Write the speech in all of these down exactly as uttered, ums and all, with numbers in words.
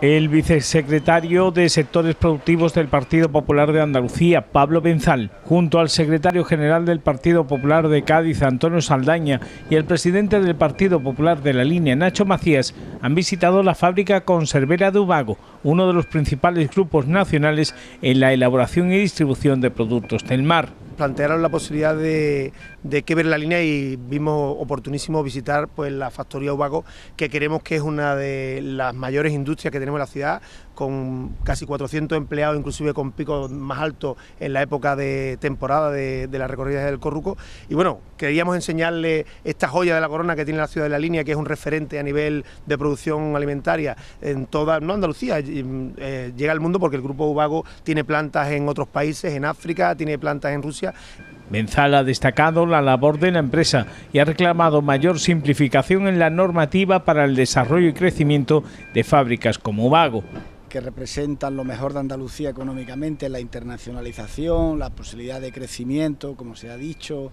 El vicesecretario de Sectores Productivos del Partido Popular de Andalucía, Pablo Benzal, junto al secretario general del Partido Popular de Cádiz, Antonio Saldaña, y el presidente del Partido Popular de la Línea, Nacho Macías, han visitado la fábrica conservera de Ubago, uno de los principales grupos nacionales en la elaboración y distribución de productos del mar. Plantearon la posibilidad de, de que ver la línea y vimos oportunísimo visitar pues la factoría Ubago, que queremos que es una de las mayores industrias que tenemos en la ciudad, con casi cuatrocientos empleados, inclusive con picos más altos en la época de temporada de, de las recorridas del Corruco. Y bueno, queríamos enseñarle esta joya de la corona que tiene la ciudad de la Línea, que es un referente a nivel de producción alimentaria en toda, no Andalucía, eh, llega al mundo porque el grupo Ubago tiene plantas en otros países, en África, tiene plantas en Rusia. Benzal ha destacado la labor de la empresa y ha reclamado mayor simplificación en la normativa para el desarrollo y crecimiento de fábricas como Ubago, que representan lo mejor de Andalucía económicamente, la internacionalización, la posibilidad de crecimiento, como se ha dicho,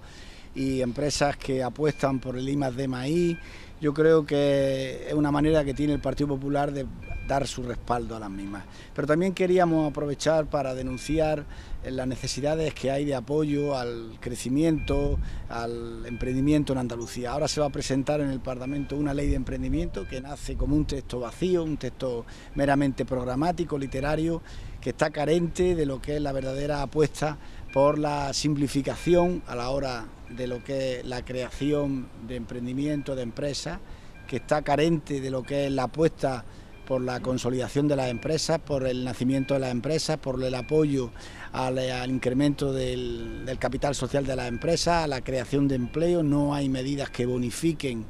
y empresas que apuestan por el I más D más I. Yo creo que es una manera que tiene el Partido Popular de dar su respaldo a las mismas. Pero también queríamos aprovechar para denunciar las necesidades que hay de apoyo al crecimiento, al emprendimiento en Andalucía. Ahora se va a presentar en el Parlamento una ley de emprendimiento que nace como un texto vacío, un texto meramente programático, literario, que está carente de lo que es la verdadera apuesta por la simplificación a la hora de lo que es la creación de emprendimiento, de empresas, que está carente de lo que es la apuesta por la consolidación de las empresas, por el nacimiento de las empresas, por el apoyo al, al incremento del, del capital social de las empresas, a la creación de empleo. No hay medidas que bonifiquen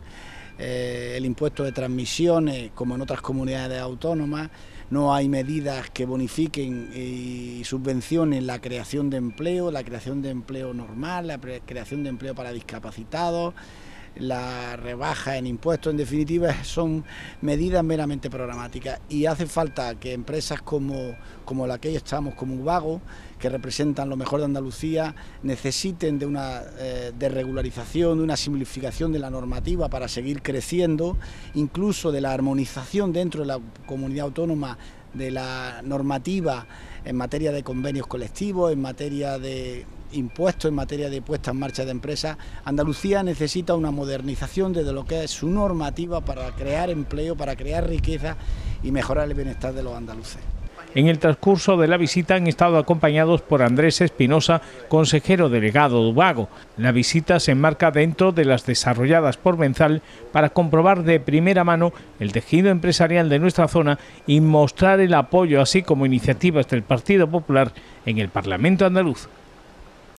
eh, el impuesto de transmisiones como en otras comunidades autónomas. No hay medidas que bonifiquen y subvencionen la creación de empleo, la creación de empleo normal, la creación de empleo para discapacitados, la rebaja en impuestos. En definitiva, son medidas meramente programáticas y hace falta que empresas como, como la que estamos, como Ubago, que representan lo mejor de Andalucía, necesiten de una eh, desregularización, de una simplificación de la normativa para seguir creciendo, incluso de la armonización dentro de la comunidad autónoma de la normativa en materia de convenios colectivos, en materia de impuestos, en materia de puesta en marcha de empresas. Andalucía necesita una modernización de lo que es su normativa para crear empleo, para crear riqueza y mejorar el bienestar de los andaluces. En el transcurso de la visita han estado acompañados por Andrés Espinosa, consejero delegado de Ubago. La visita se enmarca dentro de las desarrolladas por Benzal para comprobar de primera mano el tejido empresarial de nuestra zona y mostrar el apoyo, así como iniciativas del Partido Popular en el Parlamento andaluz.